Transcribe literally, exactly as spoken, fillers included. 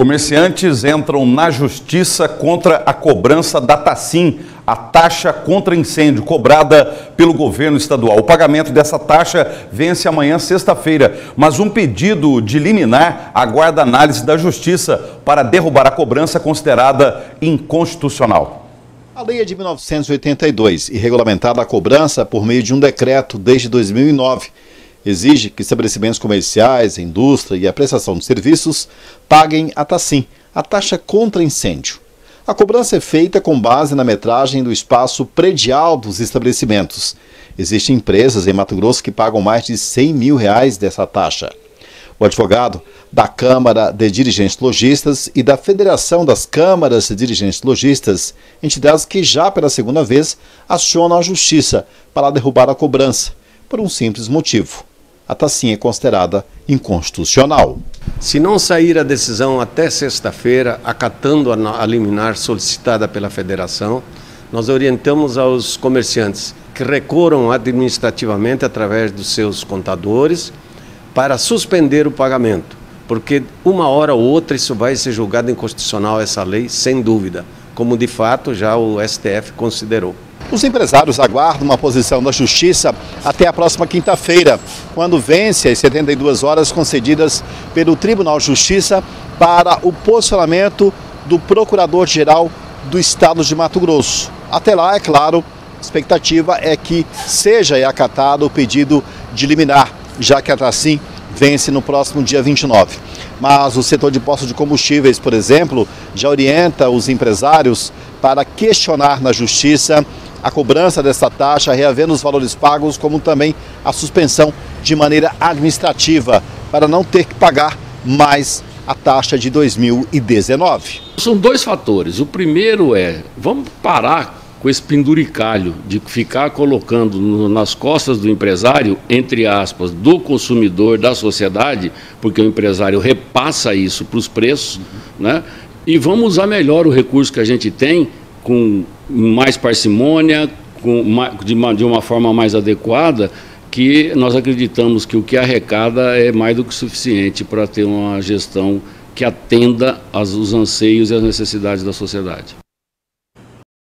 Comerciantes entram na justiça contra a cobrança da TASIM, a taxa contra incêndio cobrada pelo governo estadual. O pagamento dessa taxa vence amanhã, sexta-feira, mas um pedido de liminar aguarda análise da justiça para derrubar a cobrança considerada inconstitucional. A lei é de mil novecentos e oitenta e dois e regulamentada a cobrança por meio de um decreto desde dois mil e nove. Exige que estabelecimentos comerciais, indústria e a prestação de serviços paguem a TASIM, a taxa contra incêndio. A cobrança é feita com base na metragem do espaço predial dos estabelecimentos. Existem empresas em Mato Grosso que pagam mais de cem mil reais dessa taxa. O advogado da Câmara de Dirigentes Lojistas e da Federação das Câmaras de Dirigentes Lojistas, entidades que já pela segunda vez acionam a justiça para derrubar a cobrança, por um simples motivo: a TASIM é considerada inconstitucional. Se não sair a decisão até sexta-feira, acatando a liminar solicitada pela Federação, nós orientamos aos comerciantes que recorram administrativamente através dos seus contadores para suspender o pagamento, porque uma hora ou outra isso vai ser julgado inconstitucional, essa lei, sem dúvida, como de fato já o S T F considerou. Os empresários aguardam uma posição da Justiça até a próxima quinta-feira, quando vence as setenta e duas horas concedidas pelo Tribunal de Justiça para o posicionamento do Procurador-Geral do Estado de Mato Grosso. Até lá, é claro, a expectativa é que seja acatado o pedido de liminar, já que a TASIM vence no próximo dia vinte e nove. Mas o setor de postos de combustíveis, por exemplo, já orienta os empresários para questionar na Justiça a cobrança dessa taxa, reavendo os valores pagos, como também a suspensão de maneira administrativa, para não ter que pagar mais a taxa de dois mil e dezenove. São dois fatores. O primeiro é, vamos parar com esse penduricalho de ficar colocando no, nas costas do empresário, entre aspas, do consumidor, da sociedade, porque o empresário repassa isso para os preços, né? E vamos usar melhor o recurso que a gente tem, com mais parcimônia, com, de, uma, de uma forma mais adequada, que nós acreditamos que o que arrecada é mais do que suficiente para ter uma gestão que atenda aos anseios e às necessidades da sociedade.